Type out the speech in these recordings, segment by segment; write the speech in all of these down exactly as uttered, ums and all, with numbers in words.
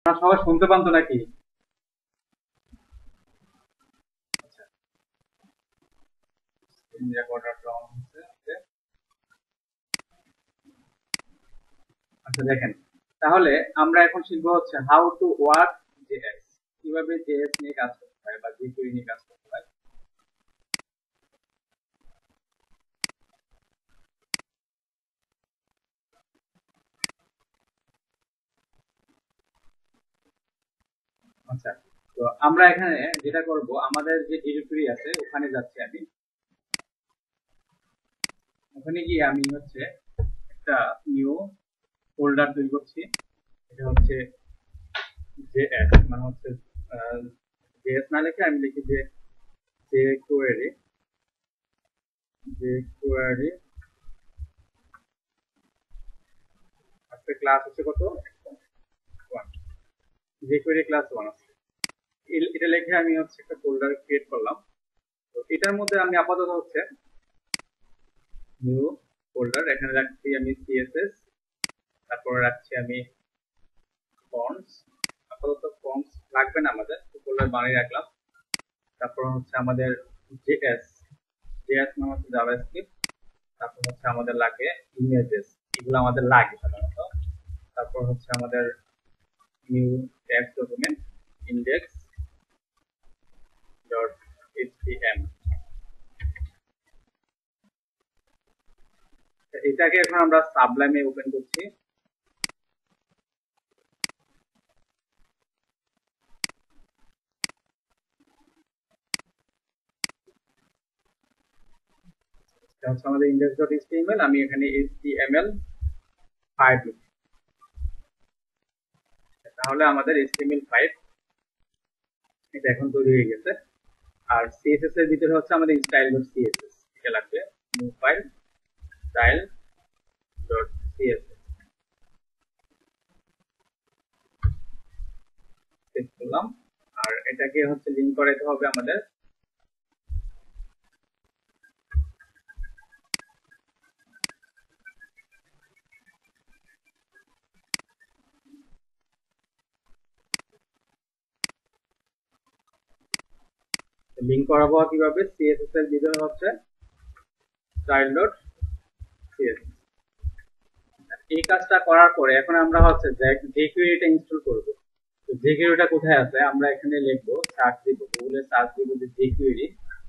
আপনারা সবাই শুনতে পান তো নাকি? আচ্ছা, স্ক্রিন রেকর্ডারটা অন হচ্ছে। ওকে। আচ্ছা দেখেন, তাহলে আমরা এখন শিখবো হচ্ছে হাউ টু ওয়ার্ক জেএস, কিভাবে জেএস নিয়ে কাজ করতে হয় বা jQuery নিয়ে কাজ করতে হয়। আচ্ছা, তো আমরা এখানে যেটা করব, আমাদের যে ডিরেক্টরি আছে ওখানে যাচ্ছি আমি। ওখানে গিয়ে আমি হচ্ছে একটা নিউ ফোল্ডার তৈরি করছি। এটা হচ্ছে জেএস, মানে হচ্ছে জেএস না লিখে আমি লিখি যে jQuery jQuery আজকে ক্লাস হচ্ছে কত, ওয়ান, jQuery ক্লাস ওয়ান আছে। এটা লিখে আমি হচ্ছে একটা ফোল্ডার ক্রিয়েট করলাম। তো এটার মধ্যে আমি আপাতত হচ্ছে নিউ ফোল্ডার, এখানে রাখছি আমি সিএসএস, তারপরে রাখছি আমি ফন্টস। আপাতত ফন্টস লাগবে না আমাদের, ফোল্ডার বানিয়ে রাখলাম। তারপর হচ্ছে আমাদের জেএস, জেএস মানে হচ্ছে জাভাস্ক্রিপ্ট। তারপর হচ্ছে আমাদের লাগে ইমেজেস, এগুলো আমাদের লাগে সাধারণত। তারপর হচ্ছে আমাদের new text document index dot HTM. এটাকে এখন আমরা সাবলাইমে ওপেন করছি। এটা হচ্ছে আমাদের ইন্ডেক্স ডট এইচটিএমএল, আমি এখানে এইচটিএমএল ফাইভ লিখছি। তাহলে আমাদের এইচটিএমএল ফাইভ এটা এখন তৈরি হয়ে গেছে। আর সিএসএস এর ভিতরে হচ্ছে আমাদের স্টাইল ডট সিএসএস, এটা লাগবে new file style dot CSS. Save করলাম। আর এটাকে হচ্ছে লিংক করাইতে হবে আমাদের লিংক করাবো কিভাবে, সিএসএস এর ভিতরে হচ্ছে স্টাইল ডট সিএসএস। এই কাজটা করার পরে এখন আমরা হচ্ছে jQuery-টা ইনস্টল করব। তো jQuery-টা কোথায় আছে, আমরা এখানে লিখবো, সার্চ দিব, গুগলে সার্চ দিব যে jQuery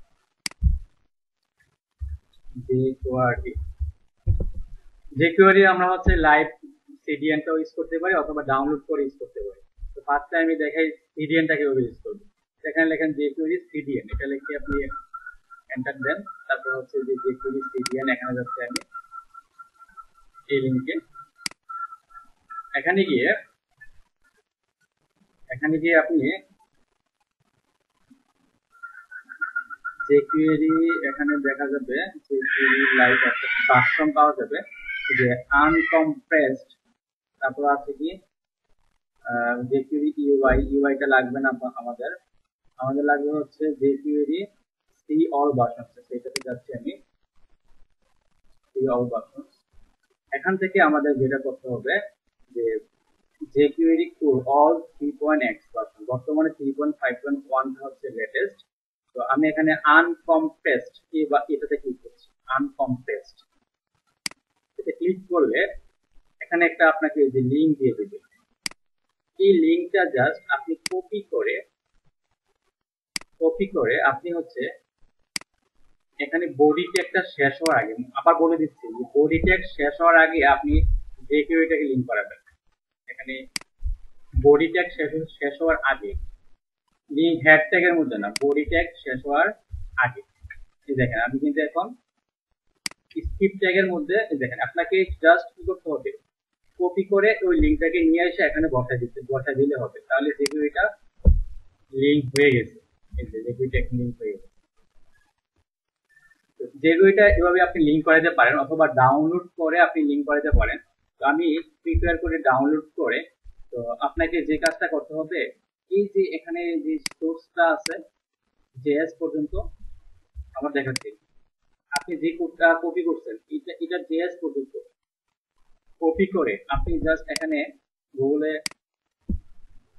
jQuery jQuery আমরা হচ্ছে লাইভ সিডিএনটাও ইউজ করতে পারি অথবা ডাউনলোড করে ইউজ করতে পারি। তো ফার্স্ট আমি দেখাই সিডিএনটা কিভাবে ইউজ করব। সেখানে লেখেন jQuery সিডিএন, এটা লিখে আপনি এন্টার দেন। তারপর হচ্ছে যে jQuery সিডিএন, এখানে যাচ্ছে আমি এই লিংকে। এখানে গিয়ে এখানে গিয়ে আপনি jQuery এখানে দেখা যাবে jQuery লাইভ একটা ভার্সন পাওয়া যাবে যে আনকম্প্রেসড। তারপর আছে কি jQuery ইউআই, ইউআইটা লাগবে না আমাদের, আমাদের লাগবে হচ্ছে jQuery সি অল ভার্সন, সেটাতে যাচ্ছি আমি সি অল ভার্সন। এখান থেকে আমাদের যেটা করতে হবে যে jQuery core all three point X version, বর্তমানে three point five point one হচ্ছে লেটেস্ট। তো আমি এখানে আনকম্প্রেসড বা এটাতে ক্লিক করছি, আনকম্প্রেসড এতে ক্লিক করলে এখানে একটা আপনাকে যে লিংক দিয়ে দেবে, এই লিংকটা জাস্ট আপনি কপি করে কপি করে আপনি হচ্ছে এখানে বডি ট্যাগটা শেষ হওয়ার আগে, আবার বলে দিচ্ছি যে বডি ট্যাগ শেষ হওয়ার আগে আপনি jQuery-টাকে লিংক করাবেন। এখানে বডি ট্যাগ শেষ শেষ হওয়ার আগে, লিংক হেড ট্যাগের মধ্যে না, বডি ট্যাগ শেষ হওয়ার আগে। এই দেখেন আমি কিন্তু এখন স্কিপ ট্যাগের মধ্যে, দেখেন আপনাকে জাস্ট কি করতে হবে, কপি করে ওই লিংকটাকে নিয়ে এসে এখানে বসা দিতে বসা দিলে হবে, তাহলে jQuery-টা লিংক হয়ে গেছে। এই যে jQuery-টা লিংক হয়ে গেছে। jQuery-টা এভাবে আপনি লিংক করাতে পারেন অথবা ডাউনলোড করে আপনি লিংক করাতে পারেন। তো আমি প্রিপেয়ার করে ডাউনলোড করে, তো আপনাকে যে কাজটা করতে হবে, এই যে এখানে যে সোর্সটা আছে জেএস পর্যন্ত আমার দেখাচ্ছি, আপনি যে কোডটা কপি করছেন এটা এটা জেএস পর্যন্ত কপি করে আপনি জাস্ট এখানে গুগলে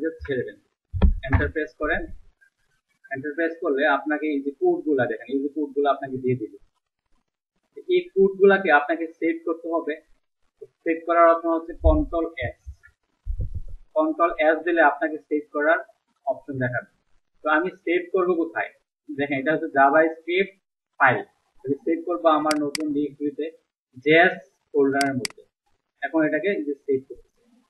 জাস্ট ছেড়ে দেন, এন্টার প্রেস করেন। এন্টার প্রেস করলে আপনাকে এই যে কোডগুলা দেখেন, এই যে কোডগুলো আপনাকে দিয়ে দিবে। এই কোডগুলাকে আপনাকে সেভ করতে হবে। সেভ করার অপশন হচ্ছে কন্ট্রোল এস। কন্ট্রোল এস দিলে আপনাকে সেভ করার অপশন দেখাবে। তো আমি সেভ করব কোথায় দেখেন, এটা হচ্ছে জাভাস্ক্রিপ্ট ফাইল। সেভ করব আমার নতুন ডিরেক্টরিতে জেএস ফোল্ডারের মধ্যে। এখন এটাকে যে সেভ করতে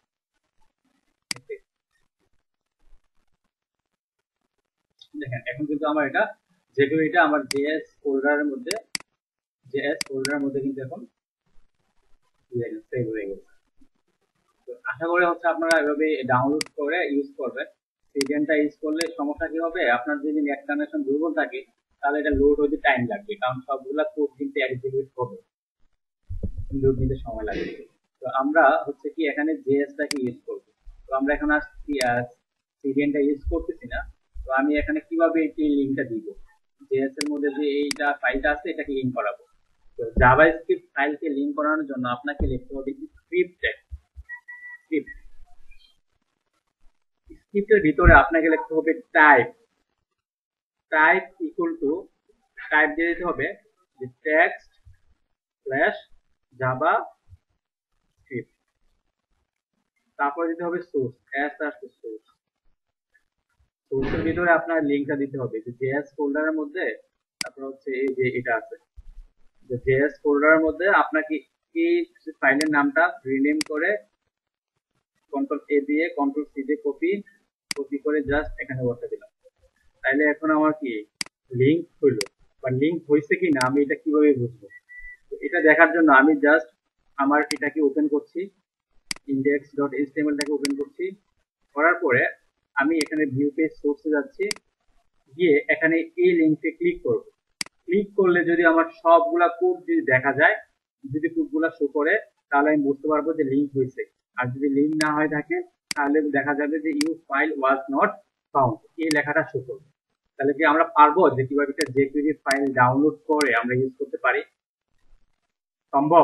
দেখেন, এখন কিন্তু আমার এটা যেহেতু এটা আমার জেএস ফোল্ডারের মধ্যে জেএস ফোল্ডারের মধ্যে কিন্তু এখন সেভ হয়ে গেছে। তো আশা করি হচ্ছে আপনারা এভাবে ডাউনলোড করে ইউজ করবেন। সিডিএনটা ইউজ করলে সমস্যা কি হবে, আপনার যদি নেট কানেকশন দুর্বল থাকে তাহলে এটা লোড হতে টাইম লাগবে, কারণ সবগুলা কোড কিন্তু এক্সিকিউট হবে, লোড নিতে সময় লাগবে। তো আমরা হচ্ছে কি এখানে জেএসটাকে ইউজ করব। তো আমরা এখন আর সিডিএনটা ইউজ করতেছি না। তো আমি এখানে কিভাবে এই লিংকটা দিব, জেএস এর মধ্যে যে এইটা ফাইলটা আছে এটাকে লিংক করাবো। তো জাভাস্ক্রিপ্ট ফাইলকে লিংক করানোর জন্য আপনাকে লিখতে হবে স্ক্রিপ্ট ট্যাগ। স্ক্রিপ্ট স্ক্রিপ্টের ভিতরে আপনাকে লিখতে হবে type. Type equal to type দিয়ে দিতে হবে যে টেক্সট স্ল্যাশ জাভা স্ক্রিপ্ট, তারপর দিতে হবে সোর্স, এস আসবে সোর্স। সোর্সের ভিতরে আপনার লিংকটা দিতে হবে যে জেএস ফোল্ডারের মধ্যে, তারপর হচ্ছে এই যে এটা আছে যে জেএস ফোল্ডারের মধ্যে আপনাকে এই ফাইলের নামটা রিনেম করে কন্ট্রোল এ দিয়ে কন্ট্রোল সি দিয়ে কপি কপি করে জাস্ট এখানে বসে দিলাম। তাইলে এখন আমার কি লিংক হইলো বা লিংক হয়েছে কি না আমি এটা কিভাবে বুঝবো? এটা দেখার জন্য আমি জাস্ট আমার এটাকে ওপেন করছি, ইন্ডেক্স ডট এইচটিএমএল টাকে ওপেন করছি। করার পরে আমি এখানে ভিউ পেজ সোর্সে যাচ্ছি, গিয়ে এখানে এই লিংকে ক্লিক করব। ক্লিক করলে যদি আমার সবগুলা কোড যদি দেখা যায়, যদি কোডগুলা শো করে তাহলে আমি বুঝতে পারবো যে লিংক হয়েছে। আর যদি লিংক না হয়ে থাকে তাহলে দেখা যাবে যে you file was not found, এই লেখাটা শো করবে। তাহলে কি আমরা পারবো যে কিভাবে একটা জেপিজি ফাইল ডাউনলোড করে আমরা ইউজ করতে পারি? সম্ভব?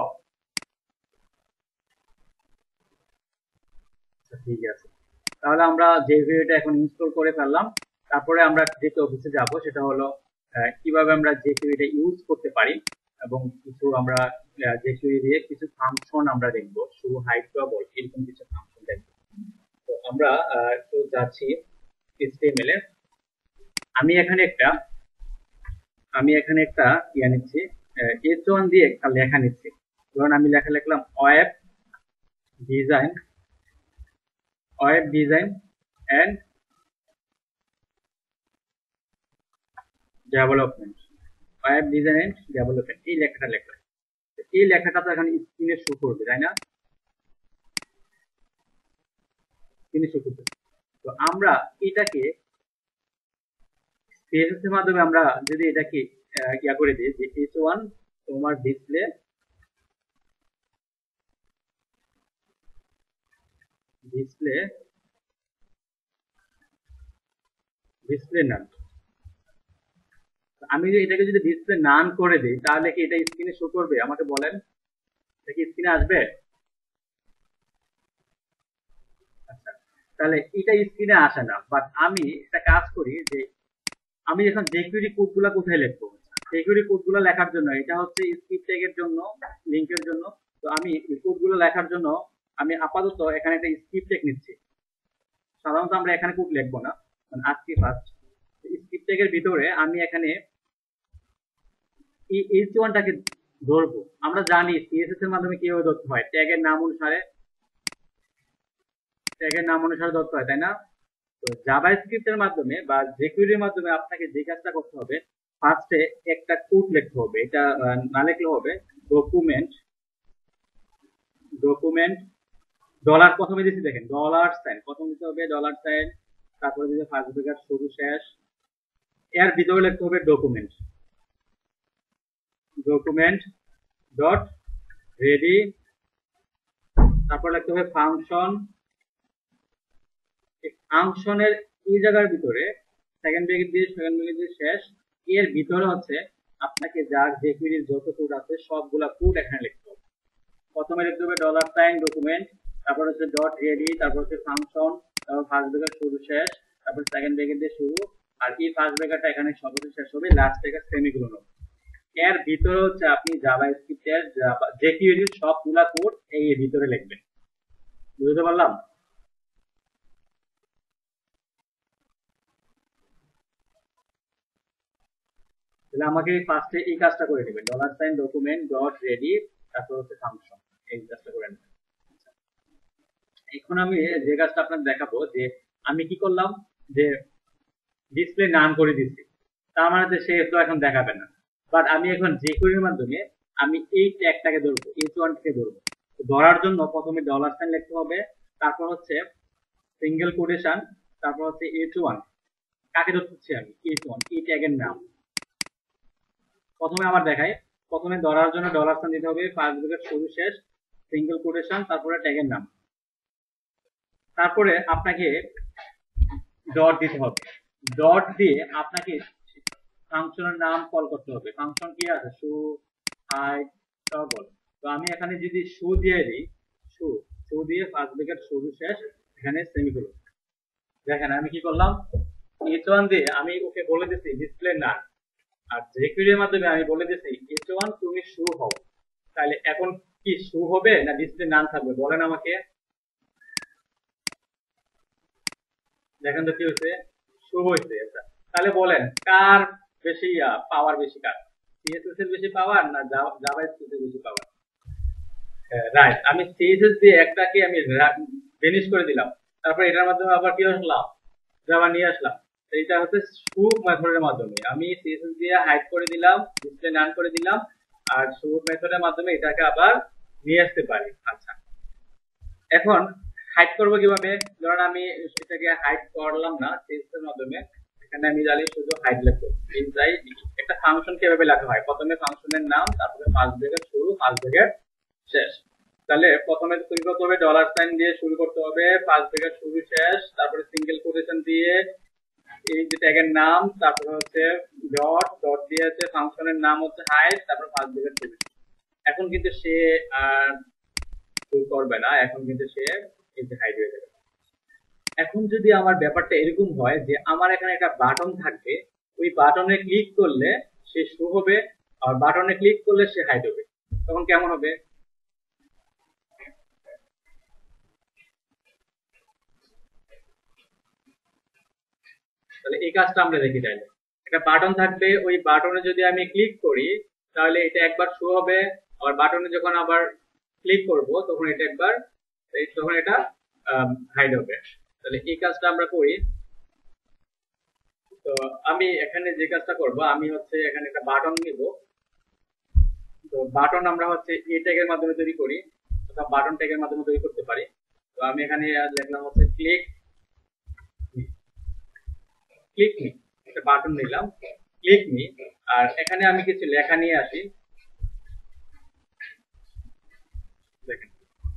ঠিক আছে, তাহলে আমরা জেপিজিটা এখন ইনস্টল করে ফেললাম। তারপরে আমরা যে টপিকে যাব সেটা হলো কিভাবে আমরা জেপিজিটা ইউজ করতে পারি, এবং কিছু আমরা জেপিজি দিয়ে কিছু ফাংশন আমরা দেখবো, শো হাইড ট্রাবল এরকম কিছু ফাংশন দেখবো। তো আমরা তো যাচ্ছি এইচটিএমএল এ। আমি এখানে একটা আমি এখানে একটা ইয়া নিচ্ছি, এইচ ওয়ান দিয়ে একটা লেখা নিচ্ছি। ধরুন আমি লেখা লিখলাম web design web design and development web design and development এই লেখাটা লিখলাম। এই লেখাটা তো এখন স্ক্রিনে শো করবে, তাই না? স্ক্রিনে শো করবে। তো আমরা এটাকে সিএসএস এর মাধ্যমে আমরা যদি এটাকে ইয়া করে দিই যে এইচ ওয়ান তোমার ডিসপ্লে ডিসপ্লে ডিসপ্লে নান, আমি যদি এটাকে যদি ডিসপ্লে নান করে দিই তাহলে কি এটা স্ক্রিনে শো করবে? আমাকে বলেন, এটা কি স্ক্রিনে আসবে? আচ্ছা, তাহলে এটা স্ক্রিনে আসে না। বাট আমি একটা কাজ করি যে আমি এখন জেকিউরি কোডগুলো কোথায় লিখবো? জেকিউরি কোডগুলো লেখার জন্য এটা হচ্ছে স্ক্রিপ্ট ট্যাগের জন্য, লিংকের জন্য। তো আমি এই কোডগুলো লেখার জন্য আমি আপাতত এখানে একটা স্ক্রিপ্ট ট্যাগ নিচ্ছি। সাধারণত আমরা এখানে কোড লিখবো না, মানে আজকে ফার্স্ট স্ক্রিপ্ট ট্যাগের ভিতরে আমি এখানে এই এইচ ওয়ানটাকে ধরবো। আমরা জানি সিএসএস এর মাধ্যমে কিভাবে ধরতে হয়, ট্যাগের নাম অনুসারে ট্যাগের নাম অনুসারে ধরতে হয়, তাই না? তো জাভাস্ক্রিপ্টের মাধ্যমে বা জেকিউরির মাধ্যমে আপনাকে যে কাজটা করতে হবে, ফার্স্টে একটা কোড লিখতে হবে। এটা না লিখলে হবে ডকুমেন্ট ডকুমেন্ট ডলার প্রথমে দিচ্ছি, দেখেন ডলার সাইন প্রথম দিতে হবে, ডলার সাইন, তারপরে দিতে ফার্স্ট ব্র্যাকেট শুরু শেষ, এর ভিতরে লিখতে হবে ডকুমেন্ট ডকুমেন্ট ডট রেডি, তারপর লিখতে হবে ফাংশন। ফাংশনের এই জায়গার ভিতরে সেকেন্ড ব্র্যাকেট দিয়ে সেকেন্ড ব্র্যাকেট দিয়ে শেষ, এর ভিতরে হচ্ছে আপনাকে যার জেকিউরির যত কোড আছে সবগুলা কোড এখানে লিখতে হবে। প্রথমে লিখতে হবে ডলার সাইন ডকুমেন্ট, তারপর হচ্ছে ডট রেডি, তারপর হচ্ছে ফাংশন, তারপর ফার্স্ট ব্রেকেট শুরু শেষ, তারপর সেকেন্ড ব্রেকেট দিয়ে শুরু, আর এই ফার্স্ট ব্রেকেটটা এখানে সর্বশেষ শেষ হবে, লাস্ট ব্রেকেট সেমিকোলন হবে। এর ভিতরে হচ্ছে আপনি জাভাস্ক্রিপ্টের জেকিউরির সবগুলা কোড এই ভিতরে লিখবেন। বুঝতে পারলাম? তাহলে আমাকে ফার্স্টে এই কাজটা করে নেবেন, dollar sign document dot ready, তারপর হচ্ছে ফাংশন, এই কাজটা করে নেবেন। এখন আমি যে কাজটা আপনাকে দেখাবো, যে আমি কি করলাম, যে ডিসপ্লে নাম করে দিচ্ছি, তার মানে সে তো এখন দেখাবে না, বাট আমি এখন জেকিউরির মাধ্যমে আমি এই ট্যাগটাকে ধরবো, এইচ ওয়ান কে ধরবো। ধরার জন্য প্রথমে ডলার সাইন লিখতে হবে, তারপর হচ্ছে সিঙ্গেল কোটেশন, তারপর হচ্ছে এইচ ওয়ান। কাকে ধরছি আমি? এইচ ওয়ান, এই ট্যাগের নাম। প্রথমে আবার দেখাই, প্রথমে ধরার জন্য ডলার সাইন দিতে হবে, ফার্স্ট ব্রেকেট শুরু শেষ, সিঙ্গেল কোটেশন, তারপরে ট্যাগের নাম, তারপরে আপনাকে ডট দিতে হবে। ডট দিয়ে আপনাকে ফাংশনের নাম কল করতে হবে। ফাংশন কি আছে? Show, height, toggle. তো আমি এখানে যদি শু দিয়ে দিই, শু শু দিয়ে ফার্স্ট ব্রেকেট শুরু শেষ, এখানে সেমিকোলন। দেখেন আমি কি করলাম, এইচ ওয়ান দিয়ে আমি ওকে বলে দিচ্ছি ডিসপ্লে নাম, আর জেকিউরির মাধ্যমে আমি বলে দিচ্ছি এইচ ওয়ান তুমি শু হও। তাহলে এখন কি শু হবে না ডিসপ্লে নাম থাকবে? বলেন আমাকে। দেখেন তো কি হয়েছে, শু হয়েছে। আচ্ছা, তাহলে বলেন কার বেশি পাওয়ার, বেশি কার? সিএসএস এর বেশি পাওয়ার না জাভাস্ক্রিপ্ট এর বেশি পাওয়ার? রাইট, আমি সিএসএস দিয়ে একটাকে আমি ভেনিশ করে দিলাম, তারপর এটার মাধ্যমে আবার কি আসলাম, জাভা নিয়ে আসলাম। এইটা হচ্ছে শু মেথডের মাধ্যমে আমি সিএসএস দিয়ে হাইড করে দিলাম, ডিসপ্লে নান করে দিলাম, আর শু মেথডের মাধ্যমে এটাকে আবার নিয়ে আসতে পারি। আচ্ছা, এখন হাইড করবো কিভাবে? ধরুন আমি এটাকে হাইড করলাম না সিএসএস এর মাধ্যমে, এখানে আমি জানি শুধু হাইড লিখবো। একটা ফাংশন কিভাবে লেখা হয়, প্রথমে ফাংশনের নাম, তারপরে ফার্স্ট ব্রেকেট শুরু, ফার্স্ট ব্রেকেট শেষ। তাহলে প্রথমে শুরু করতে হবে ডলার সাইন দিয়ে শুরু করতে হবে, ফার্স্ট ব্রেকেট শুরু শেষ, তারপরে সিঙ্গেল কোটেশন দিয়ে এই যে ট্যাগের নাম, তারপরে হচ্ছে ডট ডট দিয়ে আছে ফাংশনের নাম হচ্ছে হাইড, তারপর ফার্স্ট ব্রেকেট শুরু। এখন কিন্তু সে আর ভুল করবে না, এখন কিন্তু সে এই যে হাইড হয়ে যাবে। এখন যদি আমার ব্যাপারটা এরকম হয় যে আমার এখানে একটা বাটন থাকবে, ওই বাটনে ক্লিক করলে সে শো হবে, আর বাটনে ক্লিক করলে সে হাইড হবে, তখন কেমন হবে? তাহলে এই কাজটা আমরা দেখি। চাইলে একটা বাটন থাকবে, ওই বাটনে যদি আমি ক্লিক করি তাহলে এটা একবার শো হবে, আর বাটনে যখন আবার ক্লিক করব তখন এটা একবার, তখন এটা হাইড হবে। তাহলে এই কাজটা আমরা করি। তো আমি এখানে যে কাজটা করব, আমি হচ্ছে এখানে একটা বাটন নিব। তো বাটন আমরা হচ্ছে এই ট্যাগের মাধ্যমে তৈরি করি, অথবা বাটন ট্যাগের মাধ্যমে তৈরি করতে পারি। তো আমি এখানে লিখলাম হচ্ছে ক্লিক ক্লিক মি, একটা বাটন নিলাম ক্লিক মি, আর এখানে আমি কিছু লেখা নিয়ে আসি। দেখেন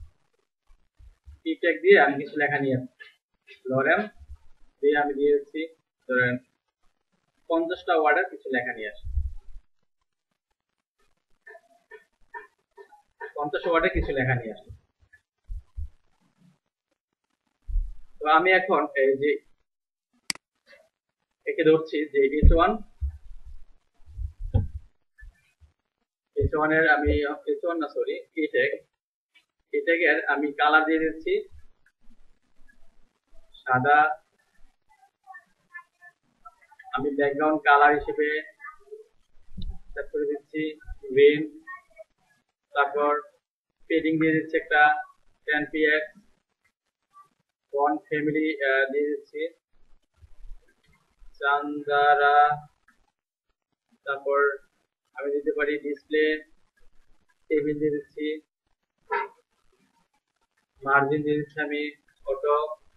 কি ট্যাগ দিয়ে আমি কিছু লেখা নিয়ে আসি, লরেম দিয়ে আমি দিয়েছি ধরেন পঞ্চাশটা ওয়ার্ডের কিছু লেখা নিয়ে আসি, পঞ্চাশ ওয়ার্ডের কিছু লেখা নিয়ে আসি। তো আমি এখন এই যে একে ধরছি যে এইচ ওয়ান, এইচ ওয়ান এর আমি এইচ ওয়ান না সরি এই ট্যাগ, এই ট্যাগের আমি কালার দিয়ে দিচ্ছি সাদা, আমি ব্যাকগ্রাউন্ড কালার হিসেবে সেট করে দিচ্ছি গ্রিন, তারপর পেডিং দিয়ে দিচ্ছি একটা ten P X, font family দিয়ে দিচ্ছি চান্দারা, তারপর আমি দিতে পারি ডিসপ্লে টেবিল দিয়ে দিচ্ছি, মার্জিন দিয়ে দিচ্ছি আমি অটো,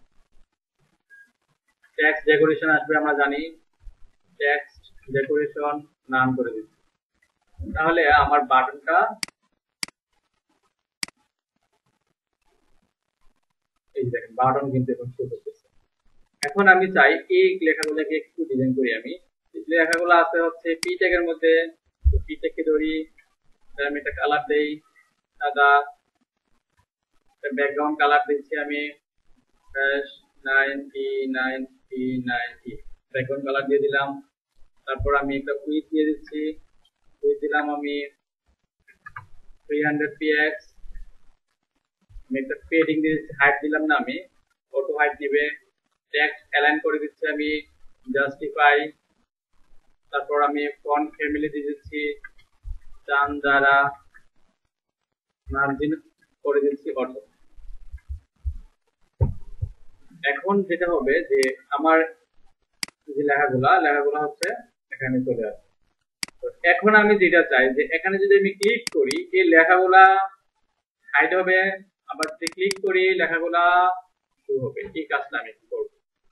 টেক্সট ডেকোরেশন আসবে আমরা জানি, টেক্সট ডেকোরেশন নাম করে দিচ্ছি। তাহলে আমার বাটনটা এই দেখেন বাটন কিন্তু এখন শো করতেছে। এখন আমি চাই এই লেখাগুলোকে একটু ডিজাইন করি। আমি লেখাগুলো আছে হচ্ছে পি ট্যাগের মধ্যে, পি ট্যাগকে ধরি, আমি একটা কালার দেই সাদা, ব্যাকগ্রাউন্ড কালার দিচ্ছি আমি ninety ninety ninety background colour দিয়ে দিলাম। তারপর আমি একটা উইথ দিয়ে দিচ্ছি, উইথ দিলাম আমি থ্রি হান্ড্রেড পিএক্স। আমি একটা পেডিং দিয়ে দিচ্ছি, হাইট দিলাম না, আমি অটো হাইট দিবে। টেক্সট অ্যালাইন করে দিচ্ছি আমি জাস্টিফাই। তারপর আমি ফন্ট ফ্যামিলি দিয়ে দিচ্ছি চান্দারা, মার্জিন করে দিচ্ছি অটো। এখন যেটা হবে যে আমার যে লেখাগুলা লেখাগুলা হচ্ছে এখানে চলে আসবে। তো এখন আমি যেটা চাই যে এখানে যদি আমি ক্লিক করি এই লেখাগুলা হাইড হবে, আবার যদি ক্লিক করি লেখাগুলা শুরু হবে। এই কাজটা আমি করব।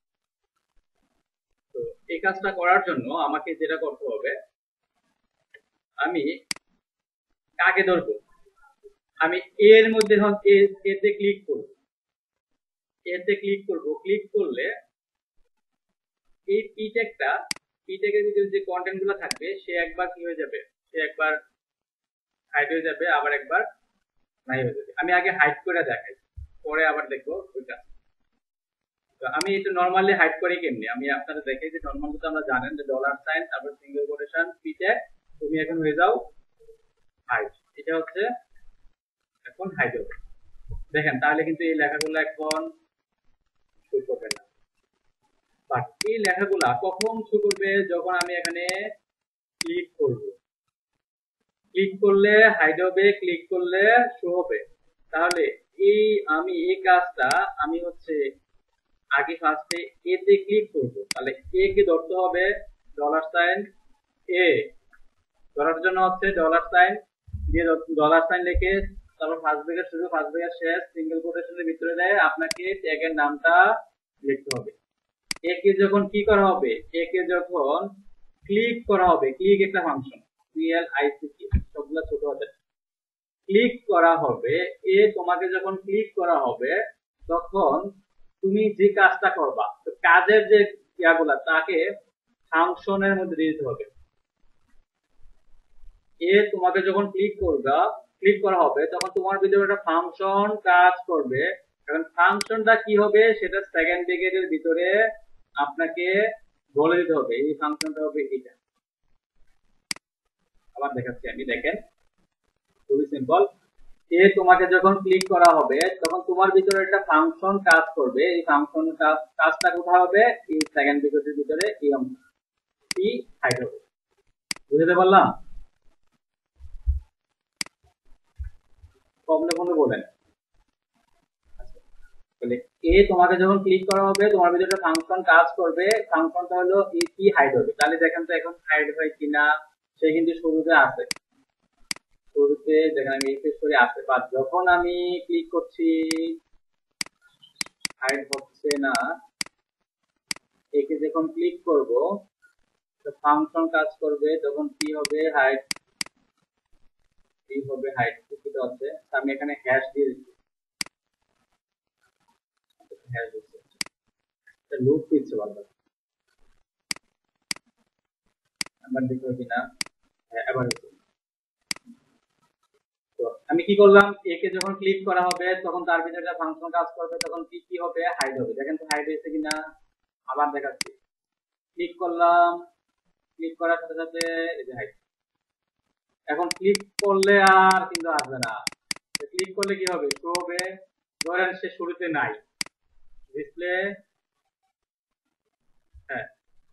তো এই কাজটা করার জন্য আমাকে যেটা করতে হবে, আমি কাকে ধরবো, আমি এর মধ্যে এতে ক্লিক করব, এতে ক্লিক করব। ক্লিক করলে এই পি ট্যাগটা, পি ট্যাগের ভিতরে যে কন্টেন্ট গুলো থাকবে সে একবার কি হয়ে যাবে, সে একবার হাইড হয়ে যাবে, আবার একবার নাই হয়ে যাবে। আমি আগে হাইড করে দেখাই, পরে আবার দেখবো ওইটা। তো আমি এটা নরমালি হাইড করি কেমনি, আমি আপনাদের দেখাই যে নরমালি তো আমরা জানেন যে ডলার সাইন তারপর সিঙ্গেল কোটেশন পি ট্যাগ, তুমি এখন হয়ে যাও হাইড। এটা হচ্ছে এখন হাইড হবে। দেখেন তাহলে কিন্তু এই লেখাগুলো এখন শো করবে না। বাট এই লেখাগুলা কখন শো করবে, যখন আমি এখানে ক্লিক করব। ক্লিক করলে হাইড হবে, ক্লিক করলে শো হবে। তাহলে এই আমি এই কাজটা আমি হচ্ছে আগে ফার্স্টে এতে ক্লিক করব। তাহলে এ কে ধরতে হবে ডলার সাইন এ, ধরার জন্য হচ্ছে ডলার সাইন দিয়ে ডলার সাইন লিখে তারপর ফার্স্ট ব্র্যাকেট শুরু ফার্স্ট ব্র্যাকেট শেষ সিঙ্গেল কোটেশনের ভিতরে দেয় আপনাকে ট্যাগের নামটা লিখতে হবে। একে যখন কি করা হবে, একে যখন ক্লিক করা হবে, ক্লিক একটা function, C L I C T সবগুলা ছোট হাতে, ক্লিক করা হবে। এ তোমাকে যখন ক্লিক করা হবে তখন তুমি যে কাজটা করবা, তো কাজের যে ইয়াগুলা তাকে ফাংশনের মধ্যে দিতে হবে। এ তোমাকে যখন ক্লিক করবা, ক্লিক করা হবে তখন তোমার ভিতরে একটা ফাংশন কাজ করবে। এখন ফাংশনটা কি হবে সেটা সেকেন্ড ব্র্যাকেটের ভিতরে আপনাকে বলে দিতে হবে। এই ফাংশনটা হবে এটা। আবার দেখাচ্ছি আমি, দেখেন খুবই সিম্পল। এ তোমাকে যখন ক্লিক করা হবে তখন তোমার ভিতরে একটা ফাংশন কাজ করবে। এই ফাংশন কাজ কাজটা কোথায় হবে, এই সেকেন্ড ব্র্যাকেটের ভিতরে এই অংশ পি হাইড হবে। বুঝতে পারলাম? প্রবলেম হলে বলেন। তাহলে এ তোমাকে যখন ক্লিক করা হবে তোমার ভিতরে একটা ফাংশন কাজ করবে, ফাংশনটা হলো এই পি হাইড হবে। তাহলে দেখেন তো এখন হাইড হয় কিনা, সে কিন্তু শুরুতে আছে, শুরুতে দেখেন আমি রিফ্রেশ করে আসে, বাট যখন আমি ক্লিক করছি হাইড হচ্ছে না। একে যখন ক্লিক করব ফাংশন কাজ করবে, তখন কি হবে হাইড, কি হবে হাইড কি হচ্ছে। আমি এখানে হ্যাশ দিয়ে দিচ্ছি, হ্যাশ দিচ্ছি, এটা লুপ দিচ্ছে বারবার। আবার দেখো কিনা, হ্যাঁ এবার হচ্ছে। তো আমি কি করলাম, একে যখন ক্লিক করা হবে তখন তার ভিতরে একটা ফাংশন কাজ করবে, তখন কি কি হবে হাইড হবে। দেখেন তো হাইড হয়েছে কিনা, আবার দেখাচ্ছি। ক্লিক করলাম, ক্লিক করার সাথে সাথে এই যে হাইড। এখন ক্লিক করলে আর কিন্তু আসবে না। ক্লিক করলে কি হবে, শো হবে। ধরেন সে শুরুতে নাই, ডিসপ্লে, হ্যাঁ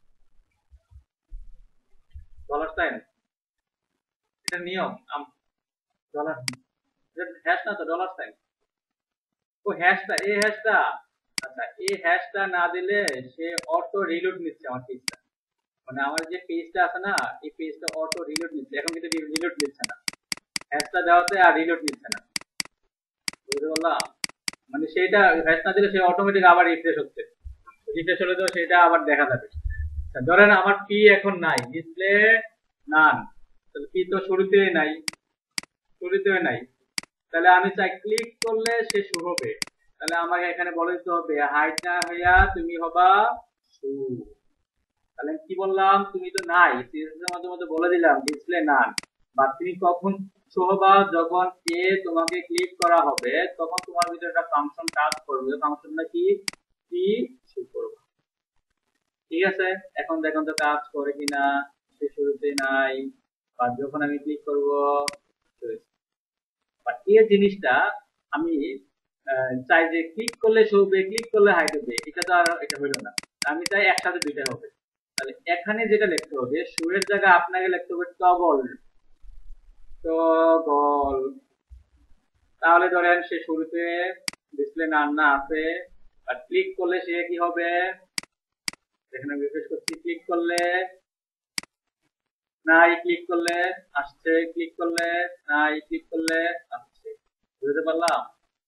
ডলার সাইন, এটা নিয়ম। ডলার হ্যাশ না তো ডলার সাইন, ও হ্যাশটা, এই হ্যাশটা, আচ্ছা এই হ্যাশটা না দিলে সে অটো রিলোড নিচ্ছে আমার পেজটা। মানে আমার যে পেজটা আছে না, এই পেজটা অটো রিলোড নিচ্ছে, এখন কিন্তু রিলোড নিচ্ছে না, হ্যাশটা দেওয়াতে আর রিলোড নিচ্ছে না। বুঝতে পারলাম? মানে সেটা হ্যাশ না দিলে সে অটোমেটিক আবার রিফ্রেশ হচ্ছে, রিফ্রেশ হলে তো সেটা আবার দেখা যাবে। ধরেন আমার পি এখন নাই, ডিসপ্লে নান, তাহলে পি তো শুরুতেই নাই, শুরুতেই নাই, তাহলে আমি চাই ক্লিক করলে সে শুরু হবে। তাহলে আমাকে এখানে বলে দিতে হবে হাইড না হইয়া তুমি হবা শুরু। তাহলে কি বললাম, তুমি তো নাই, সিএসএস মাঝে মধ্যে বলে দিলাম ডিসপ্লে নান, বা তুমি কখন শো হবা, যখন এ তোমাকে ক্লিক করা হবে তখন তোমার ভিতরে একটা ফাংশন কাজ করবে। ফাংশনটা কি, পি ঠিক আছে, এখন দেখুন তো কাজ করে কিনা, সে শুরুতে নাই, বা যখন আমি ক্লিক করব এই জিনিসটা আমি চাই যে ক্লিক করলে শো হবে, ক্লিক করলে হাইড হবে, এটা তো আর এটা হইলো না। আমি চাই একসাথে দুইটা হবে। তাহলে এখানে যেটা লিখতে হবে, শুরুর জায়গায় আপনাকে লিখতে হবে টগল, টগল। তাহলে ধরেন সে শুরুতে ডিসপ্লে নাম না আছে, আর ক্লিক করলে সে কি হবে, এখানে রিফ্রেশ করছি, ক্লিক করলে নাই, ক্লিক করলে আসছে, ক্লিক করলে নাই, ক্লিক করলে আসছে। বুঝতে পারলাম?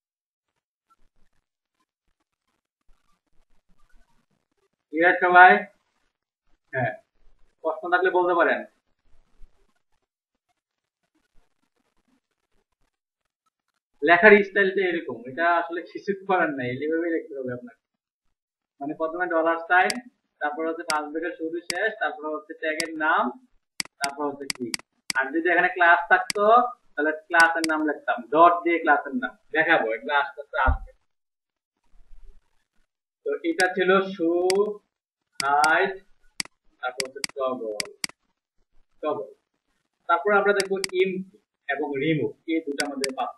ক্লিয়ার সবাই? হ্যাঁ, প্রশ্ন থাকলে বলতে পারেন। লেখার স্টাইলটা এরকম, এটা আসলে কিছু করার নাই, এইভাবে লিখতে হবে আপনাকে। মানে প্রথমে ডলার সাইন, তারপর হচ্ছে পাঁচ ব্রেকের শুরু শেষ, তারপর হচ্ছে ট্যাগের নাম, তারপর হচ্ছে কি। আর যদি এখানে ক্লাস থাকতো তাহলে ক্লাসের নাম লিখতাম, ডট দিয়ে ক্লাসের নাম দেখাবো, এগুলো আস্তে আস্তে আসবে। তো এটা ছিল শো, হাইড, তারপর হচ্ছে টগল, টগল। তারপর আমরা দেখবো ইম এবং রিমুভ, এই দুটো আমাদের পাচ্ছি।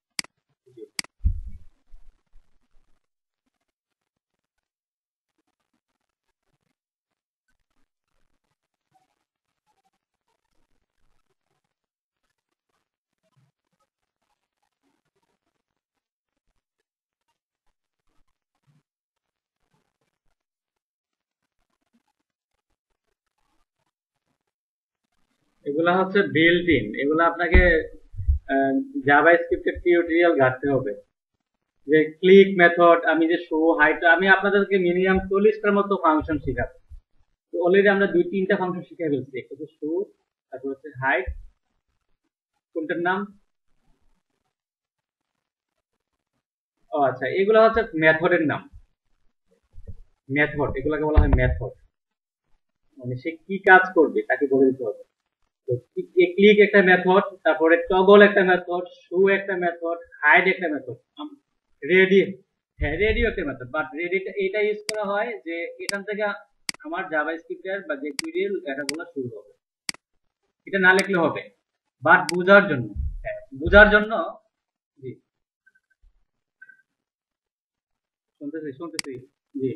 এগুলা হচ্ছে বিল্ট ইন, এগুলো আপনাকে জাভা স্ক্রিপ্টের টিউটোরিয়াল ঘাটতে হবে। যে ক্লিক মেথড, আমি যে শো হাইট, আমি আপনাদেরকে মিনিমাম চল্লিশটার মতো ফাংশন শেখাবো। তো অলরেডি আমরা দুই তিনটা ফাংশন শিখে ফেলছি, একটা হচ্ছে শো, তারপর হচ্ছে হাইট, কোনটার নাম, ও আচ্ছা, এগুলো হচ্ছে মেথডের নাম, মেথড, এগুলোকে বলা হয় মেথড। মানে সে কি কাজ করবে তাকে বলে দিতে হবে। তো ক্লিক একটা মেথড, তারপরে টগল একটা মেথড, শো একটা মেথড, হাইড একটা মেথড, রেডি, হ্যাঁ রেডিও একটা মেথড। বাট রেডিটা এটা ইউজ করা হয় যে এখান থেকে আমার জাভা স্ক্রিপ্টের বা যে কুইরির লেখাগুলো শুরু হবে, এটা না লিখলে হবে, বাট বোঝার জন্য, হ্যাঁ বোঝার জন্য। জি শুনতেছি শুনতেছি। জি,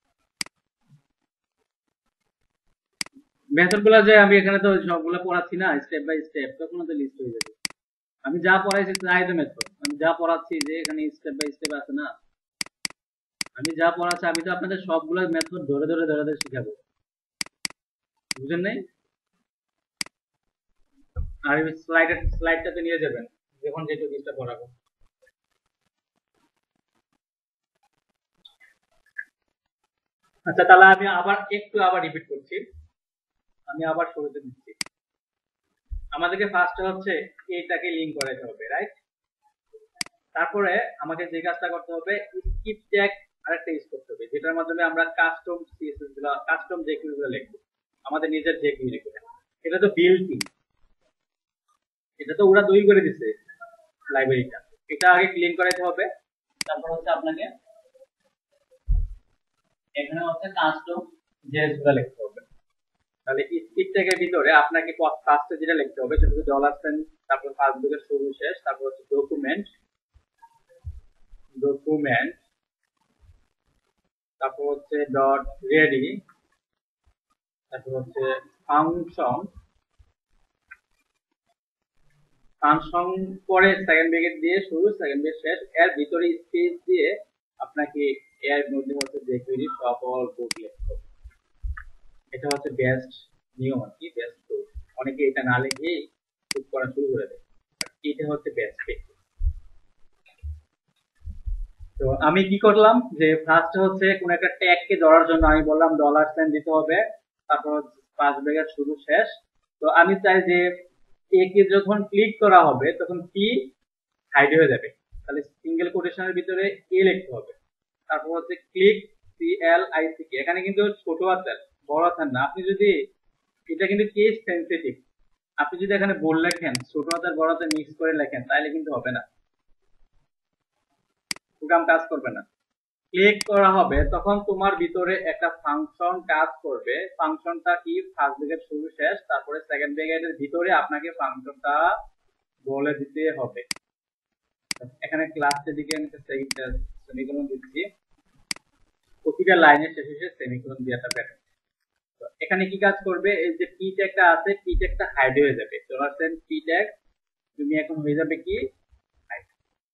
মেথড গুলা যে আমি এখানে তো সবগুলো পড়াচ্ছি না স্টেপ বাই স্টেপ, তখন তো লিস্ট হয়ে যাবে। আমি যা পড়াইছি তাই তো মেথড, আমি যা পড়াচ্ছি যে এখানে স্টেপ বাই স্টেপ আছে না, আমি যা পড়াচ্ছি আমি তো আপনাদের সবগুলো মেথড ধরে ধরে ধরে ধরে শিখাবো, বুঝেন নাই? আর স্লাইডের স্লাইডটাতে নিয়ে যাবেন যখন যে টপিকটা পড়াবো। আচ্ছা, তাহলে আমি আবার একটু আবার রিপিট করছি, আমি আবার শুরুতে দিচ্ছি। আমাদেরকে ফার্স্টে হচ্ছে এইটাকে লিংক করাতে হবে, রাইট? তারপরে আমাকে যে কাজটা করতে হবে, স্কিপ ট্যাগ আরেকটা ইউজ করতে হবে, যেটার মাধ্যমে আমরা কাস্টম সিএসএস গুলো, কাস্টম জেকিউ গুলো লিখবো, আমাদের নিজের জেকিউ লিখবো। এটা তো বিল্ট ইন, এটা তো ওরা তৈরি করে দিছে লাইব্রেরিটা, এটা আগে ক্লিন করাতে হবে। তারপর হচ্ছে আপনাকে এখানে হচ্ছে কাস্টম জেএস গুলো লিখতে হবে। তাহলে স্কিপ ট্যাগের ভিতরে আপনাকে ফার্স্টে যেটা লিখতে হবে সেটা হচ্ছে ডলার সাইন, তারপর ফার্স্ট ব্রেকের শুরু শেষ, তারপর হচ্ছে ডকুমেন্ট, ডকুমেন্ট, তারপর হচ্ছে ডট রেডি, তারপর হচ্ছে ফাংশন, ফাংশন পরে সেকেন্ড ব্রেকেট দিয়ে শুরু, সেকেন্ড ব্রেকেট শেষ, এর ভিতরে স্পেস দিয়ে আপনাকে এর মধ্যে হচ্ছে জেকিউরি সকল কোড লিখতে হবে। এটা হচ্ছে বেস্ট নিয়ম আর কি, বেস্ট কোড। অনেকে এটা না লিখেই কোড করা শুরু করে দেয়, এটা হচ্ছে বেস্ট টেকনিক। তো আমি কি করলাম যে ফার্স্ট হচ্ছে কোন একটা ট্যাগ কে ধরার জন্য আমি বললাম ডলার সাইন দিতে হবে, তারপর পাঁচ ব্রেকেট শুরু শেষ। তো আমি চাই যে এ কে যখন ক্লিক করা হবে তখন কি হাইড হয়ে যাবে, তাহলে সিঙ্গেল কোটেশনের ভিতরে এ লিখতে হবে। তারপর হচ্ছে click, C L I C K, এখানে কিন্তু ছোট হাতের বড় হাতের না, আপনি যদি এটা কিন্তু কেস সেন্সিটিভ, আপনি যদি এখানে বল লেখেন ছোট হাতের বড় হাতের মিক্স করে লেখেন তাহলে কিন্তু হবে না, প্রোগ্রাম কাজ করবে না। ক্লিক করা হবে তখন তোমার ভিতরে একটা ফাংশন কাজ করবে। ফাংশনটা কি, ফার্স্ট ব্র্যাকেট শুরু শেষ, তারপরে সেকেন্ড ব্র্যাকেটের ভিতরে আপনাকে ফাংশনটা বলে দিতে হবে। এখানে ক্লাসের দিকে আমি সেমিকোলন দিচ্ছি, প্রতিটা লাইনের শেষে শেষে সেমিকোলন দেওয়াটা বেটার। তো এখানে কি কাজ করবে, এই যে পি ট্যাগটা আছে, পি ট্যাগটা হাইড হয়ে যাবে। চলে আসেন পি ট্যাগ, তুমি এখন হয়ে যাবে কি হাইড।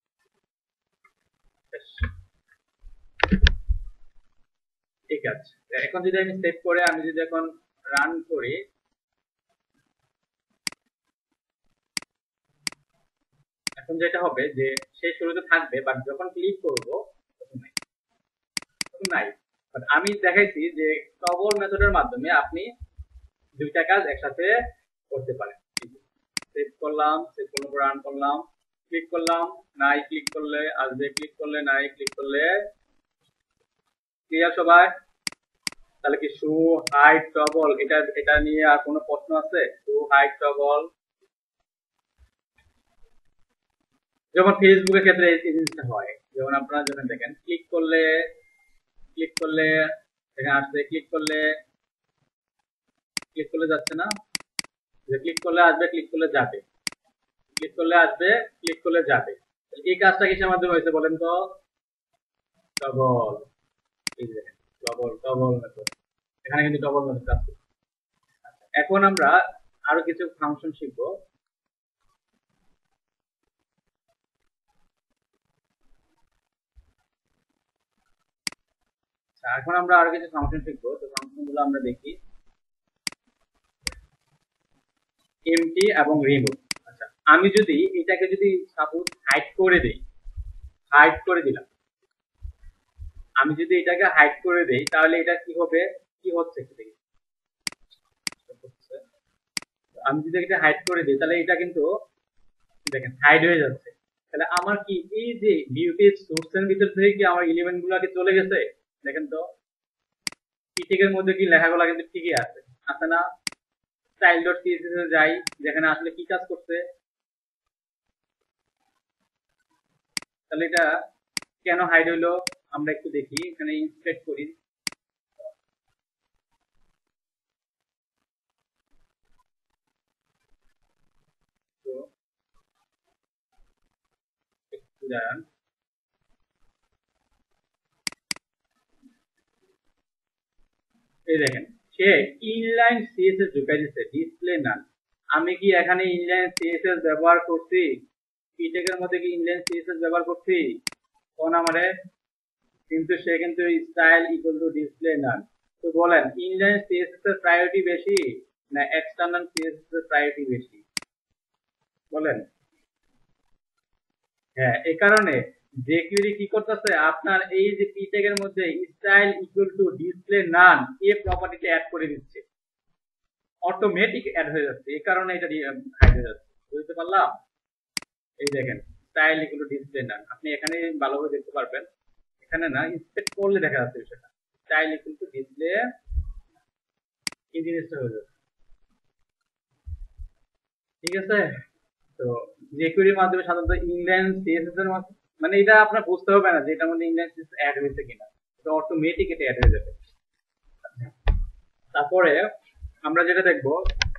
ঠিক আছে, এখন যদি আমি সেভ করে আমি যদি এখন রান করি, এখন যেটা হবে যে সে শুরুতে থাকবে, বাট যখন ক্লিক করব তখন নাই, তখন নাই। বাট আমি দেখাইছি যে টগল মেথডের মাধ্যমে আপনি দুইটা কাজ একসাথে করতে পারেন। সেভ করলাম, সেভ করলাম, রান করলাম, ক্লিক করলাম, নাই, ক্লিক করলে আসবে, ক্লিক করলে নাই, ক্লিক করলে ক্লিয়ার সবাই? তাহলে কি শো হাইড টগল, এটা এটা নিয়ে আর কোনো প্রশ্ন আছে? শো হাইড টগল যেমন ফেসবুকের ক্ষেত্রে এই জিনিসটা হয়, যেমন আপনারা যখন দেখেন ক্লিক করলে ক্লিক করলে এখানে আসবে, ক্লিক করলে ক্লিক করলে যাচ্ছে না, ক্লিক করলে আসবে, ক্লিক করলে যাবে, ক্লিক করলে আসবে, ক্লিক করলে যাবে। এই কাজটা কিসের মাধ্যমে হয়েছে বলেন তো? টগল। এই যে দেখেন টগল, টগল মেথড, এখানে কিন্তু টগল মেথড কাজ করছে। এখন আমরা আরো কিছু ফাংশন শিখব। এখন আমরা আরো কিছু ফাংশন শিখবো। তো ফাংশন গুলো আমরা দেখি, এমটি এবং রিমুভ। আচ্ছা, আমি যদি এটাকে যদি সাপোজ হাইড করে দেই, হাইড করে দিলাম, আমি যদি এটাকে হাইড করে দেই তাহলে এটা কি হবে, কি হচ্ছে একটু দেখি। আমি যদি এটা হাইড করে দিই তাহলে এটা কিন্তু দেখেন হাইড হয়ে যাচ্ছে। তাহলে আমার কি এই যে ভিউ পেজ সোর্সের ভিতর থেকে কি আমার এলিমেন্ট গুলো কি চলে গেছে? দেখেন তো পিটেকের মধ্যে কি লেখাগুলো কিন্তু ঠিকই আছে, আছে না? স্টাইল ডট সিএসএস এ যাই, যেখানে আসলে কি কাজ করছে, তাহলে এটা কেন হাইড হইলো আমরা একটু দেখি। এখানে ইন্সপেক্ট করি, তো একটু দাঁড়ান। এই দেখেন সে ইনলাইন সিএসএস ঢুকাই দিচ্ছে, ডিসপ্লে নান। আমি কি এখানে ইনলাইন সিএসএস ব্যবহার করছি? পিটেকের মধ্যে কি ইনলাইন সিএসএস ব্যবহার করছি কোন আমারে? কিন্তু সে কিন্তু style equal to display none. তো বলেন ইনলাইন সিএসএস এর প্রায়োরিটি বেশি না এক্সটার্নাল সিএসএস এর প্রায়োরিটি বেশি? বলেন। হ্যাঁ, এই কারণে jQuery কি করতেছে, আপনার এই যে p ট্যাগের মধ্যে style equal to display none এই প্রপার্টিটা অ্যাড করে দিচ্ছে, অটোমেটিক অ্যাড হয়ে যাচ্ছে। এই কারণে এটা হাইড হয়ে যাচ্ছে, বুঝতে পারলাম? এই দেখেন style equal to display none, আপনি এখানে ভালোভাবে দেখতে পারবেন। এখানে না, ইন্সপেক্ট করলে দেখা যাচ্ছে বিষয়টা, স্টাইল ইকুয়াল টু ডিসপ্লে, এই জিনিসটা হয়ে যাচ্ছে। ঠিক আছে, তো jQuery এর মাধ্যমে সাধারণত ইনলাইন সিএসএস এর মাধ্যমে, মানে এটা আপনার বুঝতে হবে না যে এটার মধ্যে ইনলাইন সিএসএস অ্যাড হয়েছে কিনা, এটা অটোমেটিক এটা অ্যাড হয়ে যাবে। তারপরে আমরা যেটা দেখব,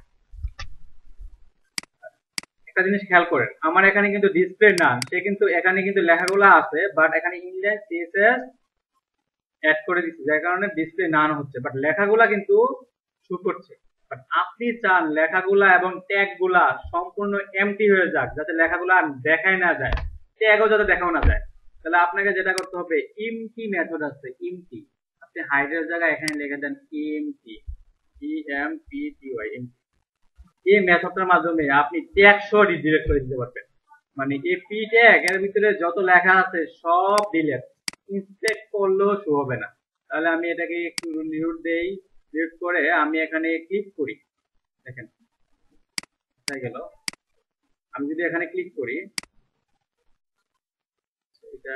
একটা জিনিস খেয়াল করেন, আমার এখানে কিন্তু ডিসপ্লে নান, সে কিন্তু এখানে কিন্তু লেখাগুলো আছে, বাট এখানে ইনলাইন সিএসএস অ্যাড করে দিচ্ছে, যার কারণে ডিসপ্লে নান হচ্ছে, বাট লেখাগুলা কিন্তু শো করছে। বাট আপনি চান লেখাগুলা এবং ট্যাগ গুলা সম্পূর্ণ এমটি হয়ে যাক, যাতে লেখাগুলা দেখাই না যায়, ট্যাগও যাতে দেখাও না যায়। তাহলে আপনাকে যেটা করতে হবে, এমটি মেথড আছে, এমটি, আপনি হাইডের জায়গায় এখানে লিখে দেন empty, E M P T Y, empty. এই মেথডটার মাধ্যমে আপনি ট্যাগ সহ ডিলিট করে দিতে পারবেন, মানে এই পি ট্যাগ এর ভিতরে যত লেখা আছে সব ডিলিট, ইনস্পেক্ট করলেও শো হবে না। তাহলে আমি এটাকে একটু রিমুভ দেই, রিমুভ করে আমি এখানে ক্লিক করি, দেখেন হয়ে গেল। আমি যদি এখানে ক্লিক করি, এটা